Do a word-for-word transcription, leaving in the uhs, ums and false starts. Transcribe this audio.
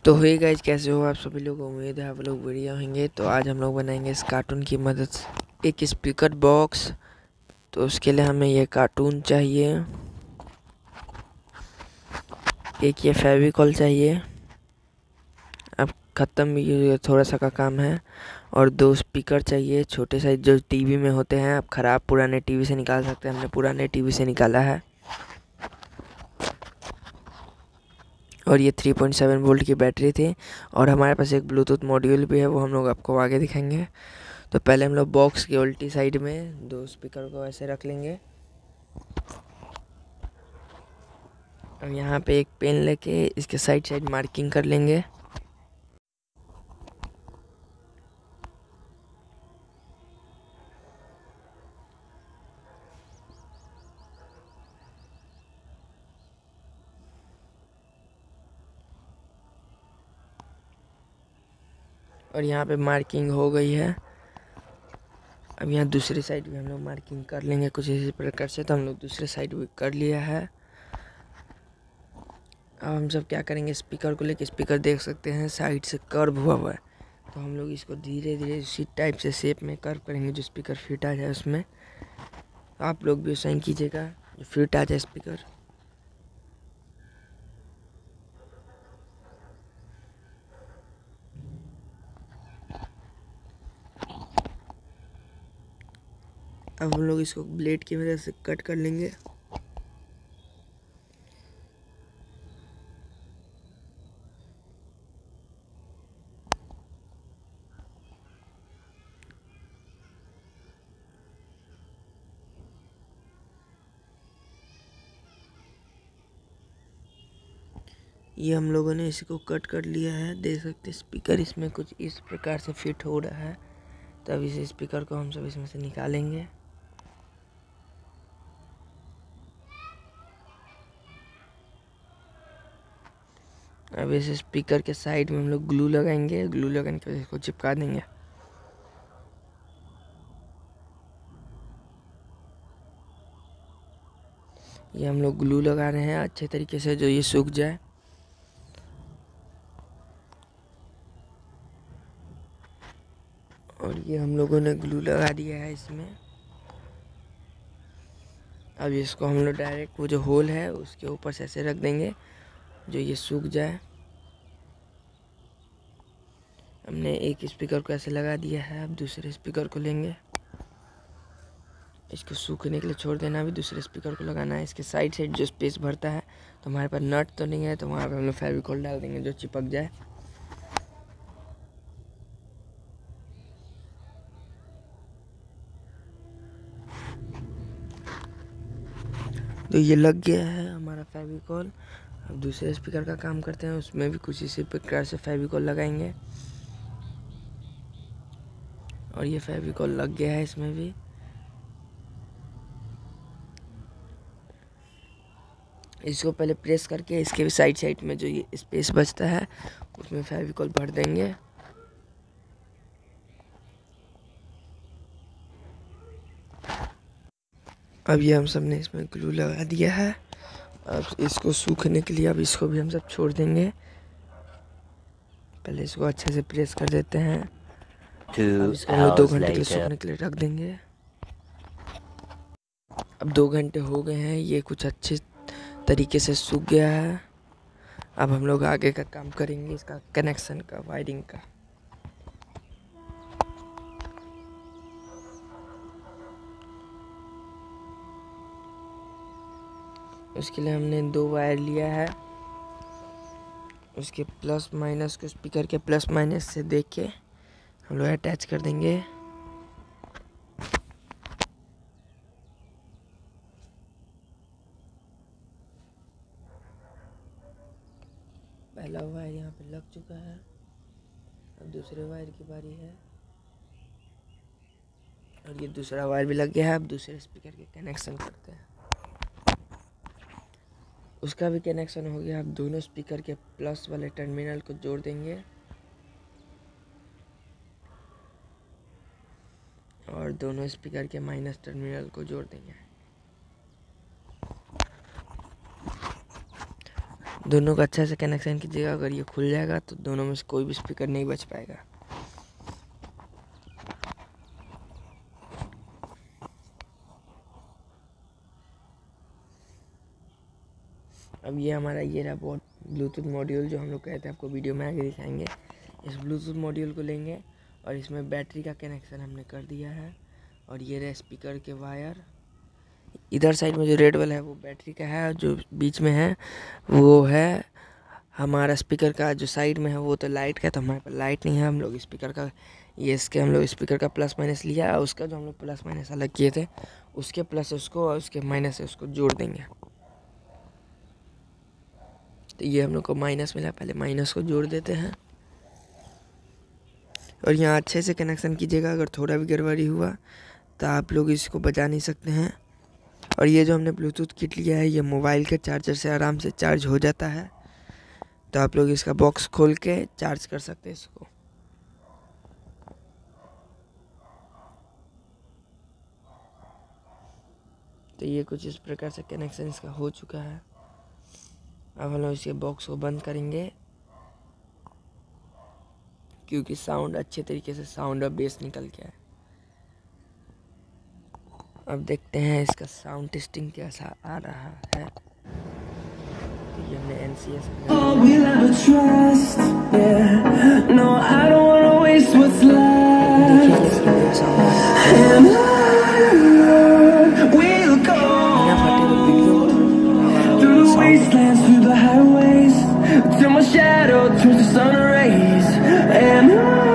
तो hey guys, कैसे हो आप सभी लोग। उम्मीद है आप लोग बढ़िया होंगे। तो आज हम लोग बनाएंगे इस कार्टून की मदद से एक स्पीकर बॉक्स। तो उसके लिए हमें ये कार्टून चाहिए, एक ये फेविकॉल चाहिए, अब ख़त्म ये थोड़ा सा का काम है, और दो स्पीकर चाहिए छोटे साइज जो टीवी में होते हैं। आप ख़राब पुराने टीवी से निकाल सकते हैं, हमने पुराने टीवी से निकाला है। और ये थ्री पॉइंट सेवन वोल्ट की बैटरी थी, और हमारे पास एक ब्लूटूथ मॉड्यूल भी है, वो हम लोग आपको आगे दिखाएंगे। तो पहले हम लोग बॉक्स की उल्टी साइड में दो स्पीकर को ऐसे रख लेंगे। अब यहाँ पे एक पेन लेके इसके साइड साइड मार्किंग कर लेंगे। और यहाँ पे मार्किंग हो गई है। अब यहाँ दूसरी साइड भी हम लोग मार्किंग कर लेंगे कुछ इसी प्रकार से। तो हम लोग दूसरे साइड भी कर लिया है। अब हम सब क्या करेंगे, स्पीकर को लेके, स्पीकर देख सकते हैं साइड से कर्व हुआ हुआ है, तो हम लोग इसको धीरे धीरे इसी टाइप से शेप में कर्व करेंगे जो स्पीकर फिट आ जाए उसमें। आप लोग भी वैसा ही कीजिएगा जो फिट आ जाए स्पीकर। अब हम लोग इसको ब्लेड की मदद से कट कर लेंगे। ये हम लोगों ने इसको कट कर लिया है, देख सकते स्पीकर इसमें कुछ इस प्रकार से फिट हो रहा है। तो अब इस स्पीकर को हम सब इसमें से निकालेंगे। अब इस स्पीकर के साइड में हम लोग ग्लू लगाएंगे, ग्लू लगाने के बाद इसको चिपका देंगे। ये हम लोग ग्लू लगा रहे हैं अच्छे तरीके से, जो ये सूख जाए। और ये हम लोगों ने ग्लू लगा दिया है इसमें। अब इसको हम लोग डायरेक्ट वो जो होल है उसके ऊपर से ऐसे रख देंगे जो ये सूख जाए। हमने एक स्पीकर को ऐसे लगा दिया है। अब दूसरे स्पीकर को लेंगे, इसको सूखने के लिए छोड़ देना। अभी दूसरे स्पीकर को लगाना है। इसके साइड साइड जो स्पेस भरता है, तो हमारे पास नट तो नहीं है, तो वहाँ पे हम लोग फेविकॉल डाल देंगे जो चिपक जाए। तो ये लग गया है हमारा फेविकॉल। अब दूसरे स्पीकर का काम करते हैं, उसमें भी कुछ इसी प्रकार से फेविकॉल लगाएंगे। और ये फेविकॉल लग गया है इसमें भी। इसको पहले प्रेस करके इसके भी साइड साइड में जो ये स्पेस बचता है उसमें फेविकॉल भर देंगे। अब ये हम सब ने इसमें ग्लू लगा दिया है। अब इसको सूखने के लिए अब इसको भी हम सब छोड़ देंगे। पहले इसको अच्छे से प्रेस कर देते हैं। अब इसको हम लोग दो घंटे के लिए सूखने के लिए रख देंगे। अब दो घंटे हो गए हैं, ये कुछ अच्छे तरीके से सूख गया है। अब हम लोग आगे का काम करेंगे, इसका कनेक्शन का, वायरिंग का। उसके लिए हमने दो वायर लिया है, उसके प्लस माइनस को स्पीकर के प्लस माइनस से देख के हम लोग अटैच कर देंगे। पहला वायर यहाँ पे लग चुका है, अब दूसरे वायर की बारी है। और ये दूसरा वायर भी लग गया है। अब दूसरे स्पीकर के कनेक्शन करते हैं। उसका भी कनेक्शन हो गया। अब दोनों स्पीकर के प्लस वाले टर्मिनल को जोड़ देंगे और दोनों स्पीकर के माइनस टर्मिनल को जोड़ देंगे। दोनों का अच्छा से कनेक्शन कीजिएगा। अगर ये खुल जाएगा तो दोनों में से कोई भी स्पीकर नहीं बच पाएगा। अब ये हमारा ये रहा बहुत ब्लूटूथ मॉड्यूल जो हम लोग कहते हैं, आपको वीडियो में आगे दिखाएंगे। इस ब्लूटूथ मॉड्यूल को लेंगे और इसमें बैटरी का कनेक्शन हमने कर दिया है। और ये रहे स्पीकर के वायर। इधर साइड में जो रेड वाला है वो बैटरी का है, और जो बीच में है वो है हमारा स्पीकर का। जो साइड में है वो तो लाइट का है, तो हमारे पास लाइट नहीं है। हम लोग स्पीकर का ये इसके हम लोग स्पीकर का प्लस माइनस लिया, और उसका जो हम लोग प्लस माइनस अलग किए थे उसके प्लस उसको और उसके माइनस से उसको जोड़ देंगे। तो ये हम लोग को माइनस मिला, पहले माइनस को जोड़ देते हैं। और यहाँ अच्छे से कनेक्शन कीजिएगा। अगर थोड़ा भी गड़बड़ी हुआ तो आप लोग इसको बजा नहीं सकते हैं। और ये जो हमने ब्लूटूथ किट लिया है ये मोबाइल के चार्जर से आराम से चार्ज हो जाता है, तो आप लोग इसका बॉक्स खोल के चार्ज कर सकते हैं इसको। तो ये कुछ इस प्रकार से कनेक्शन इसका हो चुका है। अब हम लोग इसके बॉक्स को बंद करेंगे, क्योंकि साउंड अच्छे तरीके से साउंड और बेस निकल गया है। अब देखते हैं इसका साउंड टेस्टिंग कैसा आ रहा है। तो ये हमने N C S Till my shadow turns to sun rays, and I